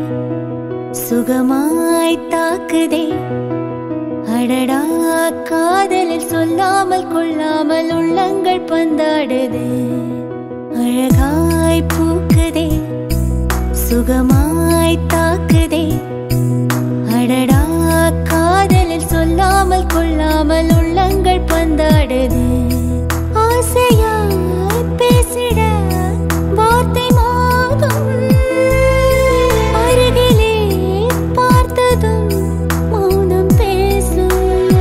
சுகமாய் தாக்குதே அடடா காதலில் சொல்லாமல் கொள்ளாமல் உள்ளங்கள் பந்தாடுது அழகாய் பூக்குதே சுகமாய் தாக்குதே அடடா காதலில் சொல்லாமல் கொள்ளாமல் உள்ளங்கள் பந்தாடுது ஆசையாய் பேசிட வார்த்தை மோதும் அருகிலே பார்த்ததும் மௌனம் பேசும்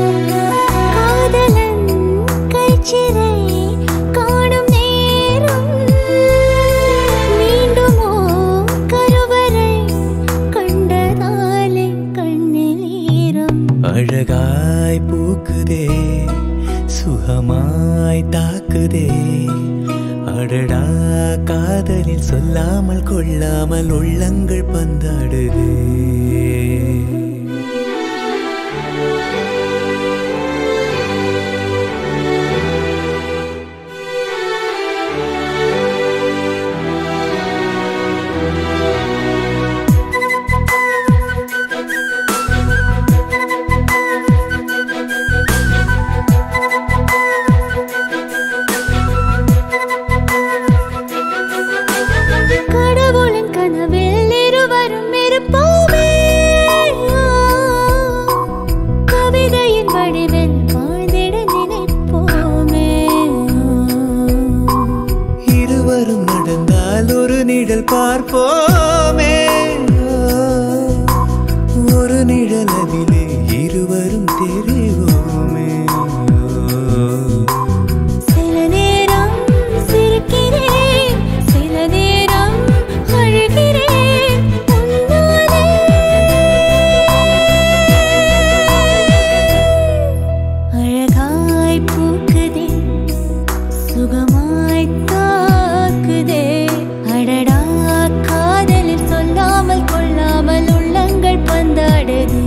காதலன் கைச்சிறை காணும் நேரம் மீண்டுமோ கருவறை கண்டதாலே கண்ணில் ஈரம் அழகாய் பூக்குதே சுகமாய் தாக்குதே அடடா காதலில் சொல்லாமல் கொள்ளாமல் உள்ளங்கள் பந்தாடுதே பார்ப்போமே ஒரு நிழல் அதிலே இருவரும் தெரிவோமே சில நேரம் சிரிக்கிறேன் சில நேரம் அழுகிறேன் உன்னாலே அழகாய் பூக்குதே சுகமாய் தாக்குதே அடடா காதலில் சொல்லாமல் கொள்ளாமல் உள்ளங்கள் பந்தாடுது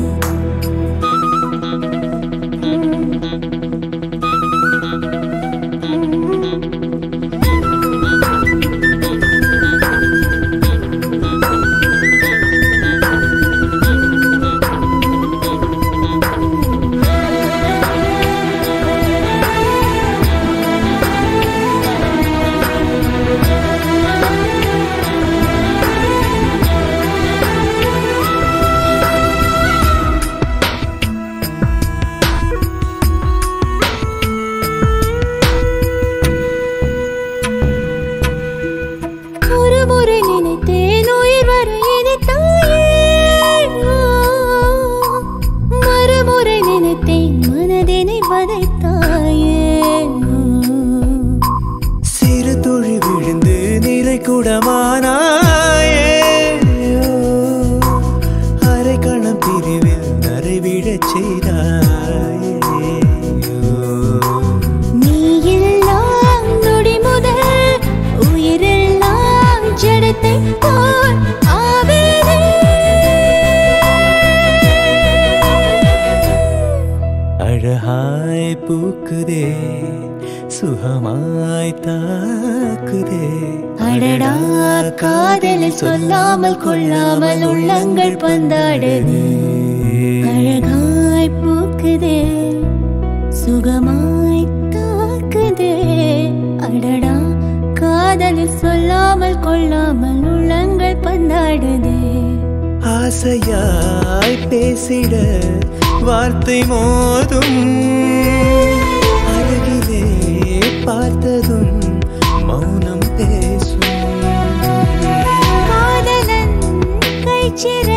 சிறு துளி விழுந்து நிறை குடமானாயே அரை கணம் பிரிவில் நரைவிடச் செய்தாயே நீ எல்லாம் நொடி முதல் உயிரெல்லாம் ஜடத்தை போல் ஆவேனே அழகாய் பூக்குதே சுகமாய் தாக்குதே அடடா காதலில் சொல்லாமல் கொள்ளாமல் உள்ளங்கள் பந்தாடுது அழகாய் பூக்குதே சுகமாய் தாக்குதே அடடா காதலில் சொல்லாமல் கொள்ளாமல் உள்ளங்கள் பந்தாடுது ஆசையாய் பேசிட வார்த்தை மோதும் அருகிலே பார்த்ததும் மௌனம் பேசும் காதலன் கைச்சிறை